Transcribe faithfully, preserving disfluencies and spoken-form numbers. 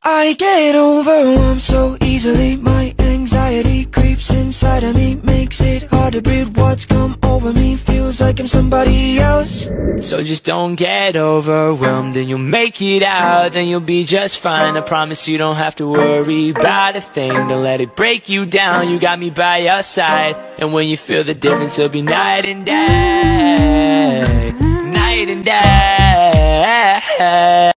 I get overwhelmed so easily. My anxiety creeps inside of me, makes it hard to breathe. What's come over me feels like I'm somebody else. So just don't get overwhelmed, and you'll make it out, then you'll be just fine. I promise you don't have to worry about a thing. Don't let it break you down, you got me by your side. And when you feel the difference, it'll be night and day, night and day.